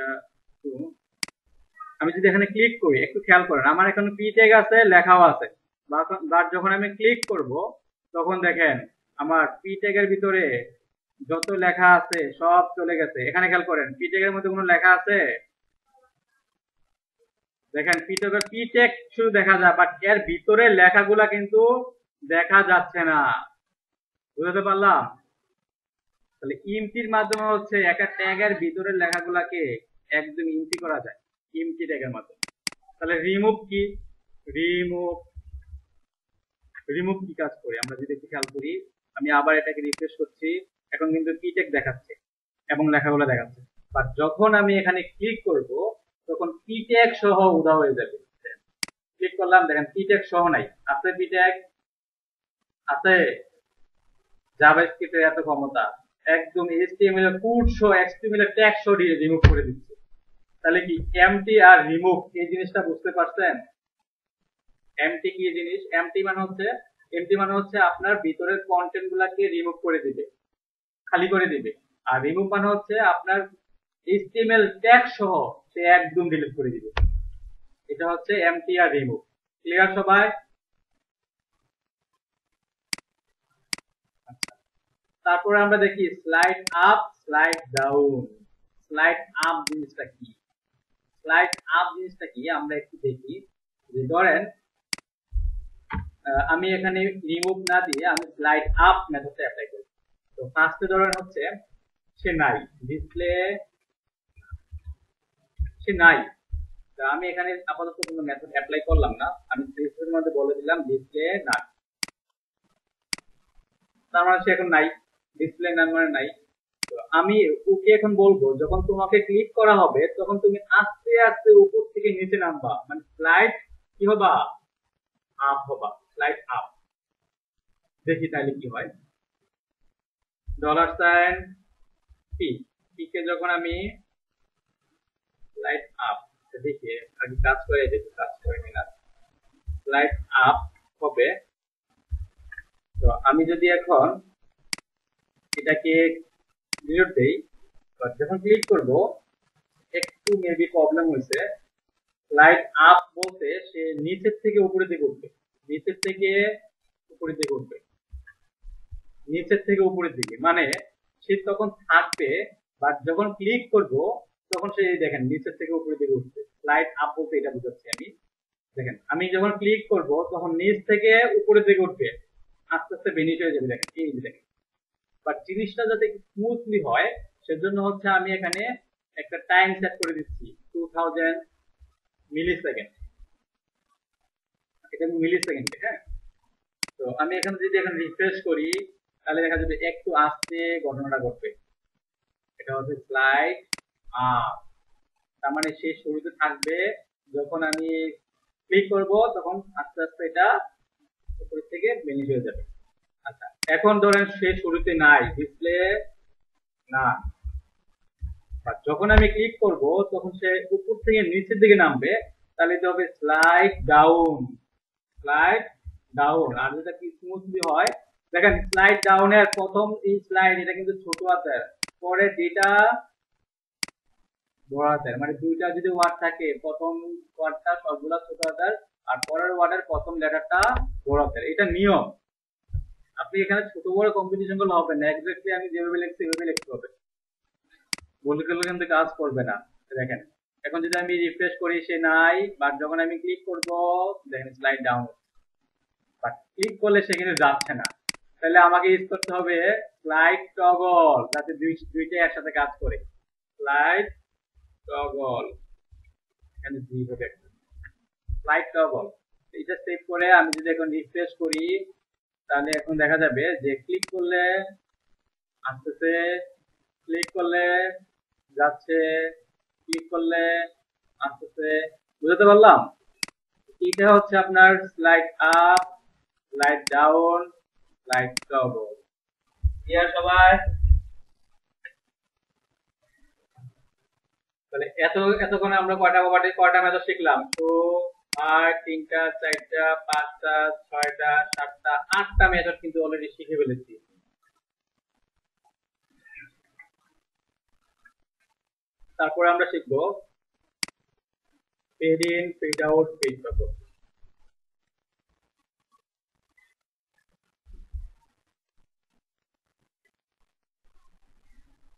আমি যদি এখানে ক্লিক করি, একটু খেয়াল করেন আমার এখানে পি ট্যাগ আছে, লেখাও আছে, বাট যখন আমি ক্লিক করব তখন দেখেন আমার পি ট্যাগের ভিতরে যত লেখা আছে সব চলে গেছে। এখানে খেয়াল করেন পি ট্যাগের মধ্যে কোনো লেখা আছে? দেখেন পিটকের পি টেক্সট শুধু দেখা যায়, বাট এর ভিতরে লেখাগুলা কিন্তু দেখা যাচ্ছে না। বুঝতে পারলাম? তাহলে ইমটির মাধ্যমে হচ্ছে একটা ট্যাগের ভিতরের লেখাগুলাকে একদম ইমটি করা যায় ইমটি ট্যাগের মাধ্যমে। তাহলে রিমুভ কি? রিমুভ রিমুভ কি কাজ করে আমরা যদি একটু খেয়াল করি, আমি আবার এটাকে রিফ্রেশ করছি, এখন কিন্তু পি ট্যাগ দেখাচ্ছে এবং লেখাগুলো দেখাচ্ছে। বাট যখন আমি এখানে ক্লিক করব তখন পি ট্যাগ সহ উধাও হয়ে যাবে। ক্লিক করলাম, দেখেন পি ট্যাগ সহ নাই। আছে পি ট্যাগ? আছে। জাভাস্ক্রিপ্টের এত ক্ষমতা, একদম এইচটিএমএল এর কোড সহ এক্সটিএমএল এর ট্যাগ সহ রিমুভ করে দিচ্ছে। তাহলে কি এমটি আর রিমুভ এই জিনিসটা বুঝতে পারছেন? এমটি কি জিনিস? এমটি মানে হচ্ছে এমটি মানে হচ্ছে আপনার ভিতরের কন্টেন্ট গুলাকে রিমুভ করে দিবে, খালি করে দিবে। আর রিমুভ মানে হচ্ছে আপনার এইচটিএমএল ট্যাগ সহ সে একদম ডিলিট করে দিবে। এটা হচ্ছে এমটি আর রিমুভ। ক্লিয়ার সবাই? আচ্ছা, তারপরে আমরা দেখি slide up slide down. Slide up জিনিসটা কি? স্লাইড আপ জিনিসটা কি আমরা একটু দেখি। যে ধরেন আমি এখানে রিমুভ না দিয়ে আমি স্লাইড আপ মেথডটা অ্যাপ্লাই করি। তো ফার্স্টে ধরেন হচ্ছে সে নাই, ডিসপ্লে সে নাই। তো আমি এখানে আপাতত কোনো মেথড অ্যাপ্লাই করলাম না, আমি ডিসপ্লের মধ্যে বলে দিলাম ডিসপ্লে নাই। তার মানে সে এখন নাই, ডিসপ্লে নাম মানে নাই। তো আমি ওকে এখন বলবো যখন তোমাকে ক্লিক করা হবে তখন তুমি আস্তে আস্তে উপর থেকে নিচে নামবা, মানে স্লাইড কি হবা? আপ হবা, স্লাইড আপ। দেখি তাহলে কি হয়। ডলার সাইন পি পিকে যখন আমি স্লাইড আপ দেখি আগে কাজ করে দেখি কাজ করে কিনা। স্লাইড আপ হবে। তো আমি যদি এখন এটাকে ডিলিট দেই, যখন ক্লিক করব একটু মেবি প্রবলেম হয়েছে। স্লাইড আপ বলতে সে নিচের থেকে উপরের দিকে উঠবে, নিচের থেকে উপরের দিকে উঠবে, নিচের থেকে উপরের দিকে, মানে সে তখন থাকবে। বাট যখন ক্লিক করব তখন সে দেখেন নিচের থেকে উপরের দিকে উঠবে। স্লাইড আপ বলতে এটা বুঝাচ্ছি আমি। দেখেন আমি যখন ক্লিক করব তখন নিচ থেকে উপরের দিকে উঠবে, আস্তে আস্তে বেনিশ হয়ে যাবে। দেখেন এই দেখেন। বাট জিনিসটা যাতে স্মুথলি হয় সেজন্য হচ্ছে আমি এখানে একটা টাইম সেট করে দিচ্ছি টু থাউজেন্ড মিলি সেকেন্ড। এটা মিলি সেকেন্ডে। হ্যাঁ, তো আমি এখানে যদি এখন রিফ্রেশ করি তাহলে দেখা যাবে একটু আস্তে ঘটনাটা ঘটবে। এটা হচ্ছে স্লাইড আপ, তার মানে সে শুরুতে থাকবে, যখন আমি ক্লিক করব তখন আস্তে আস্তে এটা উপর থেকে বেনিশ হয়ে যাবে। আচ্ছা, এখন ধরেন সে শুরুতে নাই, ডিসপ্লে না, যখন আমি ক্লিক করব তখন সে উপর থেকে নিচের দিকে নামবে, তাহলে এটা হবে স্লাইড ডাউন, স্লাইড ডাউন। আর যেটা কি স্মুথলি হয় দেখেন স্লাইড ডাউনের প্রথম এই স্লাইড এটা কিন্তু ছোট হাতের, পরে যেটা বড় হাতের, মানে দুইটা যদি ওয়ার্ড থাকে প্রথম ওয়ার্ডটা সবগুলা ছোট হাতের আর পরের ওয়ার্ডের প্রথম লেটারটা বড় হাতের। এটা নিয়ম। আপনি এখানে ছোট বড় কম্পিটিশন গুলো হবে না, এক্স্যাক্টলি আমি যেভাবে লিখছি ওইভাবে লিখতে হবে, বলতে গেলে কিন্তু কাজ করবে না। দেখেন এখন যদি আমি রিফ্রেশ করি সে নাই, বাট যখন আমি ক্লিক করব দেখেন স্লাইড ডাউন, বাট ক্লিক করলে সে কিন্তু যাচ্ছে না। তাহলে আমাকে ইউজ করতে হবে স্লাইড টগল, যাতে দুই দুইটাই একসাথে কাজ করে। স্লাইড টগল, এখানে দুই হবে স্লাইড টগল। এটা সেভ করে আমি যদি এখন রিফ্রেশ করি তাহলে এখন দেখা যাবে যে ক্লিক করলে আসতেছে, ক্লিক করলে যাচ্ছে, ক্লিক করলে আসতেছে। বুঝতে পারলাম? এটা হচ্ছে আপনার slide up, slide down, slide toggle. Clear সবাই? তাহলে এত এতক্ষণে আমরা কয়টা কয়টা কয়টা মেথড শিখলাম? তো আর তিনটা, চারটা, পাঁচটা, ছয়টা, সাতটা, আটটা মেথড কিন্তু অলরেডি শিখে ফেলেছি। তারপরে আমরা শিখবো fade in, fade out, fade bubble.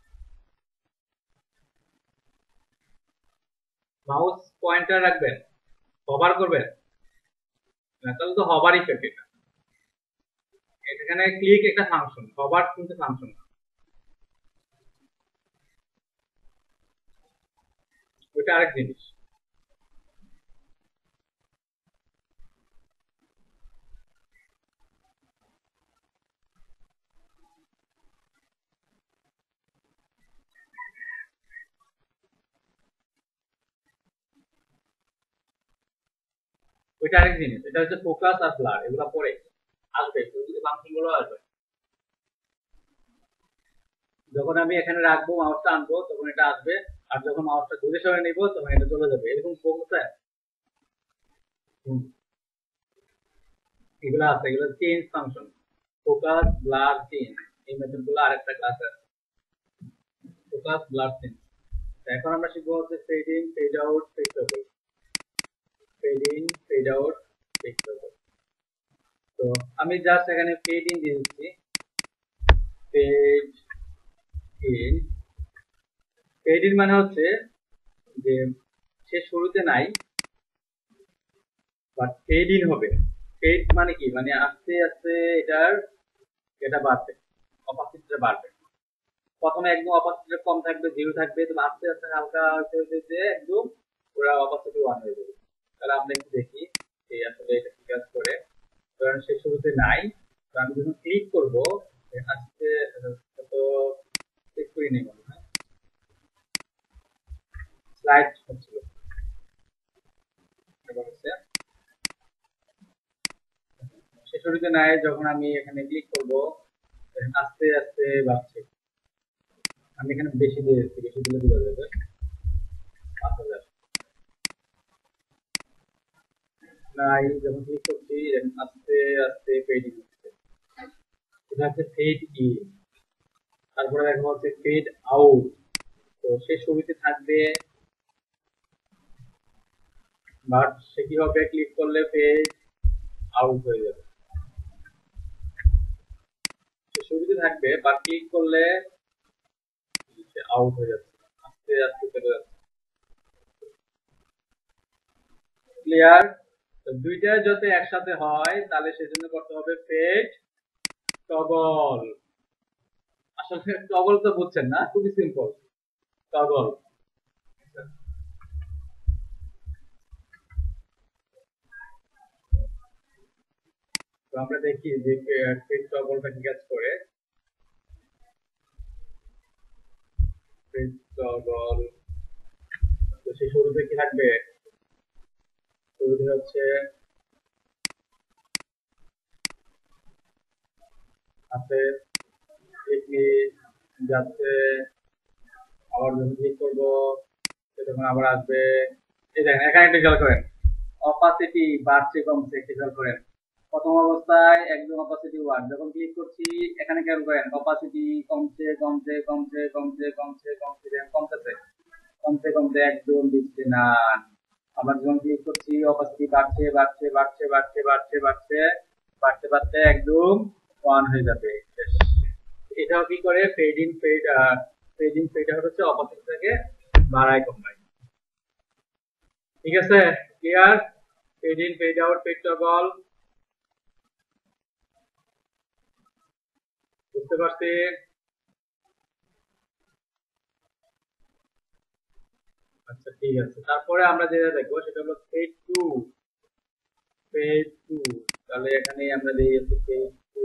Mouse pointer রাখবেন। হবার করবেন না, তাহলে তো হবার ইফেক্ট। এটা এখানে ক্লিক একটা ফাংশন, হবার কিন্তু ফাংশন না, ওইটা আরেক জিনিস। ওইটা আরেক জিনিস, এটা হচ্ছে ফোকাস আর ব্লার, এগুলো পরে আসবে, ফাংশন গুলো আসবে। যখন আমি এখানে রাখবো, মাউসটা আনবো, তখন এটা আসবে, আর যখন মাউসটা দূরে সরে নিব তখন এটা চলে যাবে, এরকম ফোকাস। এগুলো আছে, এগুলো change function, focus blur change, এই মেথড গুলো আরেকটা ক্লাস আছে, ফোকাস ব্লার চেঞ্জ। এখন আমরা শিখবো হচ্ছে fade in, fade out, fade toggle. Fade in, fade out, fade toggle. তো আমি জাস্ট এখানে ফেড ইন দিয়ে দিচ্ছি, ফেড ইন। ফেড ইন মানে হচ্ছে যে সে শুরুতে নাই, বাট ফেড ইন হবে। ফেড মানে কি, মানে আস্তে আস্তে এটার এটা বাড়বে, অপাসিটিটা বাড়বে। প্রথমে একদম অপাসিটি কম থাকবে, জিরো থাকবে, তো আস্তে আস্তে হালকা হতে হতে হতে একদম পুরো অপাসিটি ওয়ান হয়ে যাবে। তাহলে আমরা একটু দেখি এই আসলে এটা কি কাজ করে। কারণ সে শুরুতে নাই, তো আমি যখন ক্লিক করবো আস্তে তো ক্লিক করি নেই মনে হয়, স্লাইড হচ্ছিল। এবার হচ্ছে সে শুরুতে নাই, যখন আমি এখানে ক্লিক করবো আস্তে আস্তে বাড়ছে। আমি এখানে বেশি দিয়ে দিচ্ছি, বেশি দিলে বোঝা যাবে, পাঁচ হাজার। নাই, যখন ক্লিক করছি আস্তে আস্তে ফেড হচ্ছে, এটা হচ্ছে ফেড ইন। তারপরে দেখা হচ্ছে ফেড আউট, তো সে শুরুতে থাকবে, বাট সে কি হবে, ক্লিক করলে ফেড আউট হয়ে যাবে। সে শুরুতে থাকবে, বাট ক্লিক করলে সে আউট হয়ে যাচ্ছে, আস্তে আস্তে চলে যাচ্ছে। ক্লিয়ার? তো দুইটা যাতে একসাথে হয় তাহলে সেজন্য করতে হবে ফেড টগল। আসলে টগল তো বুঝছেন না, খুবই সিম্পল, টগল। তো আমরা দেখি যে ফেড টগলটা কি কাজ করে। ফেড টগল, তো সেই শুরুতে কি থাকবে, শুরুতে হচ্ছে আছে যাচ্ছে, আবার যখন ক্লিক করবো তখন আবার আসবে। এই দেখেন এখানে একটু খেয়াল করেন, অপাসিটি বাড়ছে কমছে, একটু খেয়াল করেন। প্রথম অবস্থায় একদম অপাসিটি ওয়ান, যখন ক্লিক করছি এখানে খেয়াল করেন অপাসিটি কমছে কমছে কমছে কমছে কমছে কমছে কমতেছে, কমতে কমতে একদম দিচ্ছে না। আবার যখন ক্লিক করছি অপাসিটি বাড়ছে বাড়ছে বাড়ছে বাড়ছে বাড়ছে বাড়ছে বাড়তে বাড়তে একদম ওয়ান হয়ে যাবে, শেষ। এটাও কি করে, fade in fade fade in fade out হচ্ছে অপাসিটিটাকে বাড়ায় কমায়। ঠিক আছে, clear? Fade in fade out, fade toggle, বুঝতে পারছি? আচ্ছা ঠিক আছে, তারপরে আমরা যেটা দেখবো সেটা হলো ফেড টু। ফেড টু, তাহলে এখানে আমরা দিয়ে ফেড টু।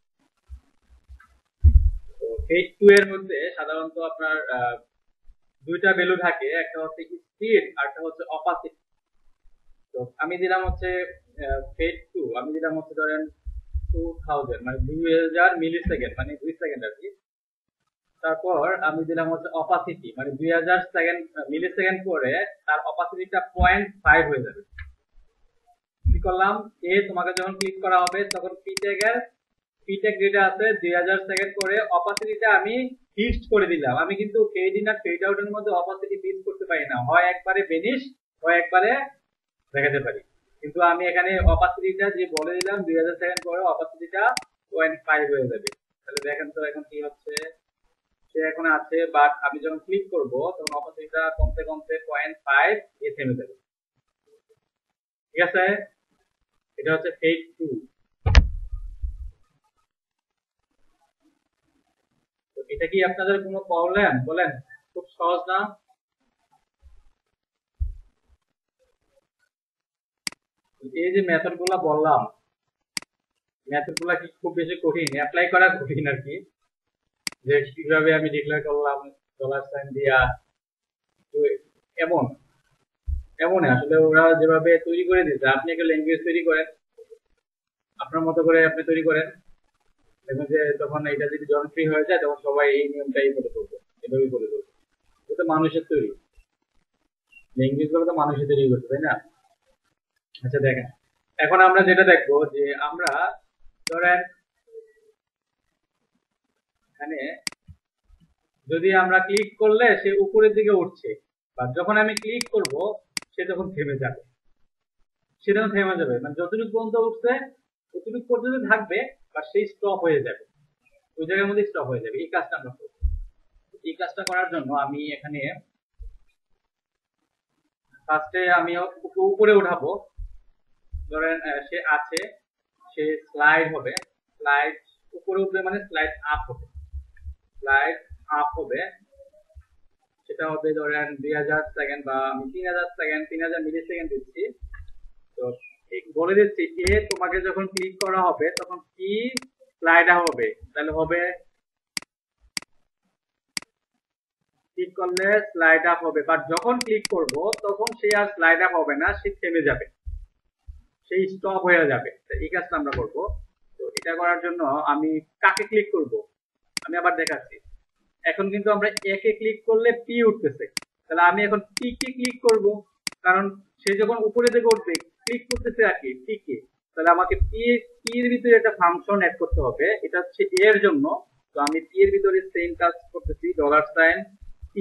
তো ফেড টু এর মধ্যে সাধারণত আপনার দুইটা ভ্যালু থাকে, একটা হচ্ছে স্পিড আর একটা হচ্ছে অপাসিটি। তো আমি দিলাম হচ্ছে ফেড টু, আমি দিলাম হচ্ছে ধরেন টু থাউজেন্ড, মানে দুই হাজার মিলি সেকেন্ড, মানে দুই সেকেন্ড আর কি। তারপর আমি দিলাম হচ্ছে অপাসিটি, মানে দুই হাজার সেকেন্ড মিলি সেকেন্ড করে তার অপাসিটিটা পয়েন্ট ফাইভ হয়ে যাবে। কি করলাম, এ তোমাকে যখন ক্লিক করা হবে তখন পিটেকের পিটেক যেটা আছে দুই হাজার সেকেন্ড করে অপাসিটিটা আমি ফিক্সড করে দিলাম। আমি কিন্তু ফেড ইন আর ফেড আউটের মধ্যে অপাসিটি ফিক্স করতে পারি না, হয় একবারে বেনিশ হয় একবারে দেখাতে পারি। কিন্তু আমি এখানে অপাসিটিটা যে বলে দিলাম দুই হাজার সেকেন্ড করে অপাসিটিটা পয়েন্ট ফাইভ হয়ে যাবে। তাহলে দেখেন তো এখন কি হচ্ছে, সে এখন আছে, বাট আমি যখন ক্লিক করব তখন অপাসিটিটা কমতে কমতে পয়েন্ট ফাইভ এ থেমে যাবে। ঠিক আছে, এটা হচ্ছে ফেজ টু। এটা কি আপনাদের কোনো প্রবলেম বলেন? খুব সহজ না? এই যে মেথড গুলা বললাম, মেথড গুলা কি খুব বেশি কঠিন? অ্যাপ্লাই করা কঠিন আর কি, যে কিভাবে আমি ডিক্লেয়ার করলাম ডলার সাইন দিয়া। তো এমন এমন আসলে ওরা যেভাবে তৈরি করে দিচ্ছে, আপনি একটা ল্যাঙ্গুয়েজ তৈরি করেন আপনার মতো করে, আপনি তৈরি করেন, দেখবেন যে তখন এটা যদি জনপ্রিয় হয়ে যায় তখন সবাই এই নিয়মটাই ফলো করবে, এভাবেই ফলো করবে। এটা মানুষের তৈরি, ল্যাঙ্গুয়েজ গুলো তো মানুষের তৈরি করছে, তাই না? আচ্ছা দেখেন, এখন আমরা যেটা দেখবো যে আমরা ধরেন এখানে যদি আমরা ক্লিক করলে সে উপরের দিকে উঠছে, বা যখন আমি ক্লিক করব সে তখন থেমে যাবে, সে তখন থেমে যাবে, মানে যতটুকু পর্যন্ত উঠছে ততটুকু পর্যন্ত থাকবে, বা সেই স্টপ হয়ে যাবে, ওই জায়গার মধ্যে স্টপ হয়ে যাবে। এই কাজটা আমরা করবো। এই কাজটা করার জন্য আমি এখানে ফার্স্টে আমি উপরে উঠাবো, ধরেন সে আছে, সে স্লাইড হবে, স্লাইড উপরে উঠবে মানে স্লাইড আপ হবে, স্লাইড আপ হবে, সেটা হবে ধরেন দুই হাজার সেকেন্ড বা আমি তিন হাজার সেকেন্ড তিন হাজার মিলি সেকেন্ড দিচ্ছি। তো বলে দিচ্ছি এ তোমাকে যখন ক্লিক করা হবে তখন কি স্লাইড আপ হবে, তাহলে হবে ক্লিক করলে স্লাইড আপ হবে, বাট যখন ক্লিক করব তখন সে আর স্লাইড আপ হবে না, সে থেমে যাবে, সেই স্টপ হয়ে যাবে। এই কাজটা আমরা করব। তো এটা করার জন্য আমি কাকে ক্লিক করব আমি আবার দেখাচ্ছি। এখন কিন্তু আমরা একে ক্লিক করলে পি উঠতেছে, তাহলে আমি এখন পি কে ক্লিক করব, কারণ সে যখন উপরে দিকে উঠবে ক্লিক করতেছে আর কি পি কে, তাহলে আমাকে পি পি এর ভিতরে একটা ফাংশন অ্যাড করতে হবে, এটা হচ্ছে এ এর জন্য। তো আমি পি এর ভিতরে সেম কাজ করতেছি, ডলার সাইন পি।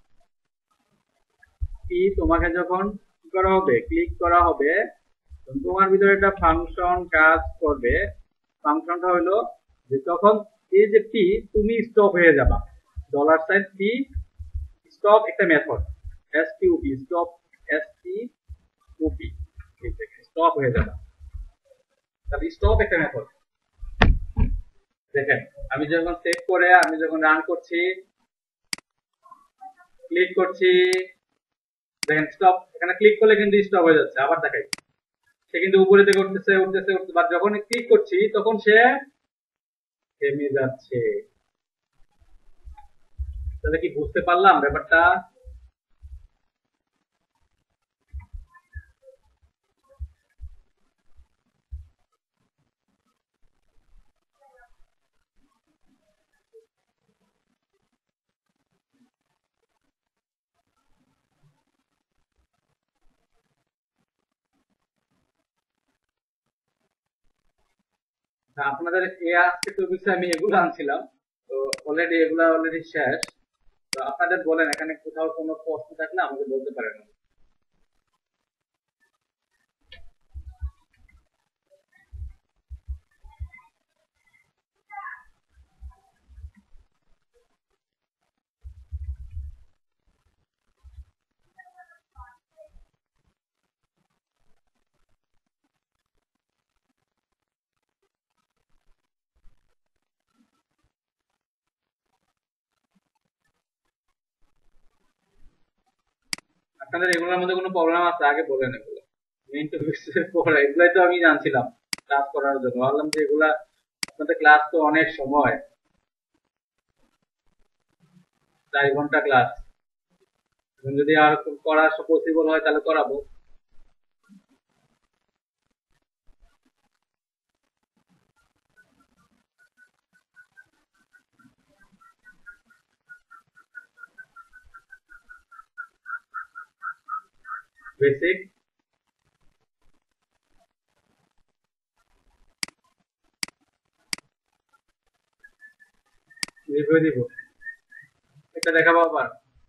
পি তোমাকে যখন কি করা হবে, ক্লিক করা হবে, তোমার ভিতরে একটা ফাংশন কাজ করবে। ফাংশনটা হলো যে তখন এই যে পি তুমি স্টপ হয়ে যাবা, ডলার সাইন পি স্টপ একটা method, S T O P stop, S T O P stop হয়ে যাবা, তাহলে স্টপ একটা মেথড। দেখেন আমি যখন সেভ করে আমি যখন রান করছি, ক্লিক করছি, দেখেন স্টপ, এখানে ক্লিক করলে কিন্তু স্টপ হয়ে যাচ্ছে। আবার দেখাই, সে কিন্তু উপরে দিকে উঠতেছে উঠতেছে উঠতেছে, বাট যখন ক্লিক করছি তখন সে থেমে যাচ্ছে। তাহলে কি বুঝতে পারলাম ব্যাপারটা? আপনাদের এ আজকে টপিকস আমি এগুলো আনছিলাম, তো অলরেডি এগুলা অলরেডি শেষ। তো আপনাদের বলেন এখানে কোথাও কোনো প্রশ্ন থাকলে আমাকে বলতে পারেন। আপনাদের এগুলোর মধ্যে কোনো প্রবলেম আছে আগে বলেন, এগুলো মেইন টপিকসের পড়া, এগুলাই তো আমি জানছিলাম ক্লাস করার জন্য। ভাবলাম যে এগুলা আপনাদের ক্লাস তো অনেক সময়, চার ঘন্টা ক্লাস, যদি আর করা পসিবল হয় তাহলে করাবো। বেসিক রিভিউ দিব, এটা দেখাবো আবার।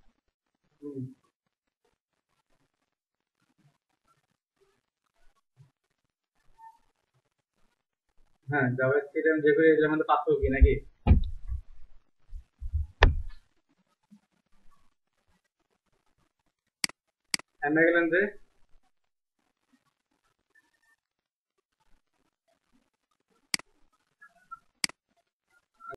হ্যাঁ জাভাস্ক্রিপ্ট এবং জেপিইজি এর মধ্যে পার্থক্য কি নাকি? আমরা গেলাম যে